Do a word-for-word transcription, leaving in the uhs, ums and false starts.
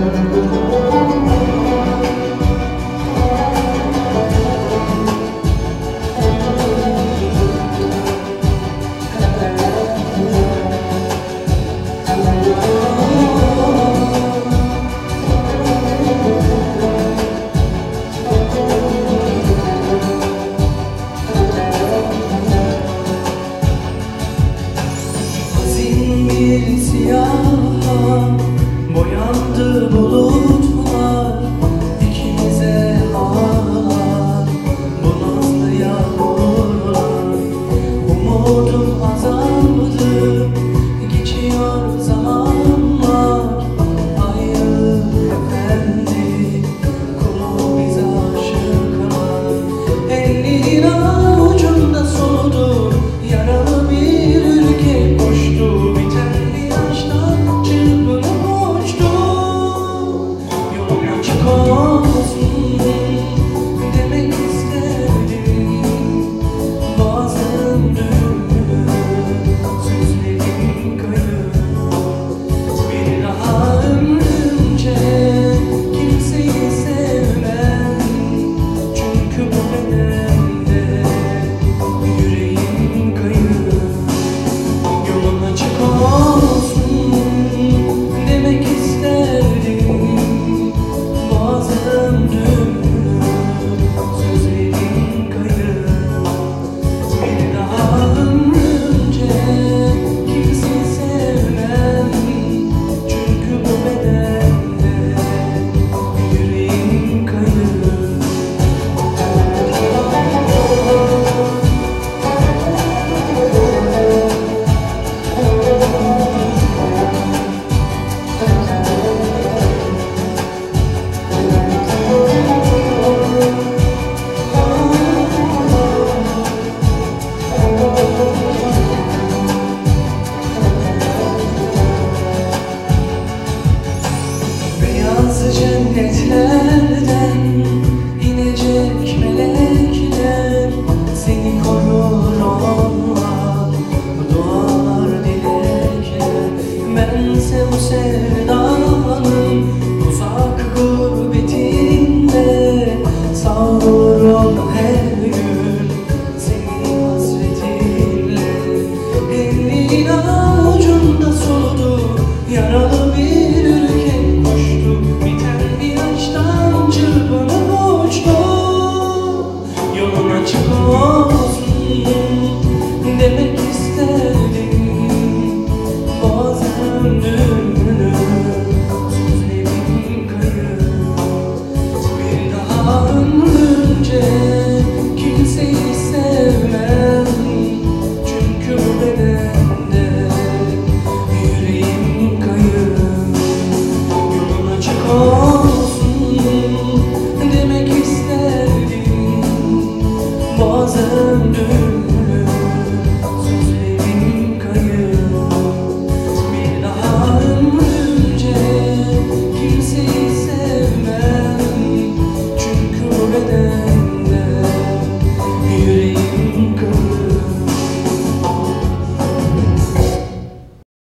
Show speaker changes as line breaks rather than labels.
Bir siyaha boyandı bulutlar, ikimize ağlar bu nazlı yağmurlar. Umudum azaldı, geçiyor zamanlar. Ayrılık efendi, kulu bize aşıklar. Ellerin avucunda soludu, yaralı bir ülke koştu. Cennetlerden inecek melekler, seni korur onlar, dualar dilekler. Bense bu sevdanın uzak gurbetinde savrurum her gün senin hasretinle. Ellerin avucunda soludu yaralı